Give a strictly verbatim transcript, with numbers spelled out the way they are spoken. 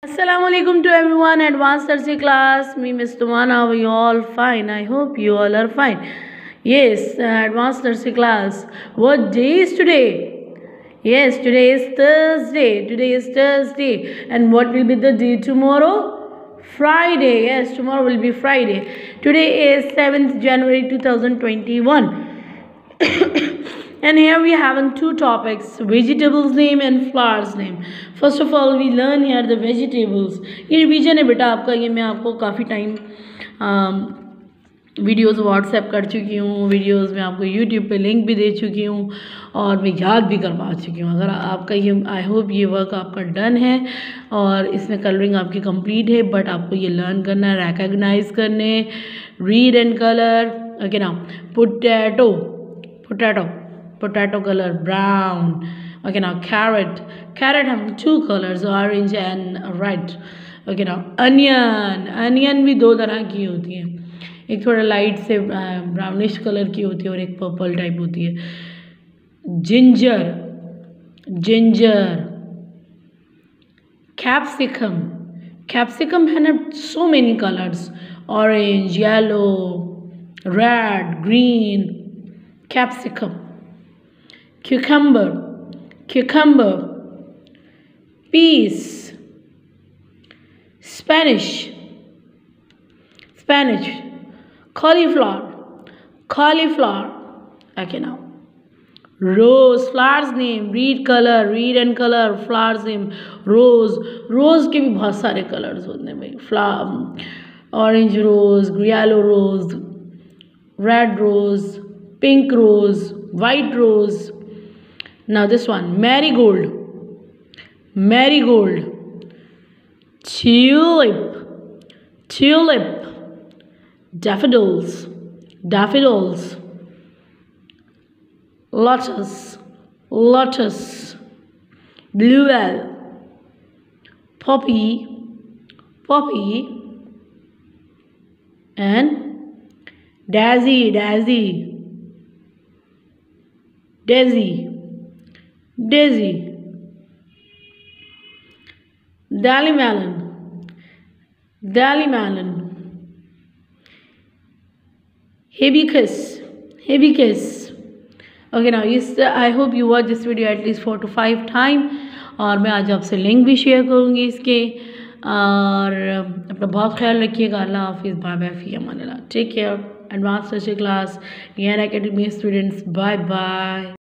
Assalamu alaikum to everyone. Advanced Nursery class. Me, Miss Tumana. We all fine. I hope you all are fine. Yes, uh, Advanced Nursery class. What day is today? Yes, today is Thursday. Today is Thursday. And what will be the day tomorrow? Friday. Yes, tomorrow will be Friday. Today is seventh January two thousand twenty-one. And here we have two topics, vegetables name and flowers name. First of all we learn here the vegetables. ये revision है बेटा आपका, ये मैं आपको काफ़ी time videos WhatsApp कर चुकी हूँ, वीडियोस में आपको यूट्यूब पे लिंक भी दे चुकी हूँ और मैं याद भी करवा चुकी हूँ। अगर आपका ये आई होप ये वर्क आपका डन है और इसमें कलरिंग आपकी कंप्लीट है, बट आपको ये लर्न करना है, रिकॉग्नाइज करने, रीड एंड कलर। ओके ना, potato potato potato color brown. Okay, now carrot carrot have two colors, orange and red. Okay, now onion onion भी दो तरह की होती है, एक थोड़ा लाइट से ब्राउनिश कलर की होती है और एक पर्पल टाइप होती है। जिंजर जिंजर कैप्सिकम कैप्सिकम है ना, so many colors, orange, yellow, red, green. Capsicum. Cucumber cucumber peas, Spanish Spanish cauliflower cauliflower. Okay, now rose, flowers name, read color, read and color, flowers name rose. rose के भी बहुत सारे colours होते हैं भाई, flower orange rose, yellow rose, red rose, pink rose, white rose. Now this one, marigold marigold tulip tulip daffodils daffodils lotus lotus bluebell poppy poppy and daisy daisy daisy daisy Dallymelon Dallymelon hibiscus hibiscus. Okay, now yes, I hope you watch this video at least four to five time और मैं आज आपसे link भी share करूँगी इसके, और अपना बहुत ख्याल रखिएगा। अल्लाह हाफिज़, बाय बाय, फी अमान अल्लाह, take care. Advance nursery class, Riyan academy students, bye bye.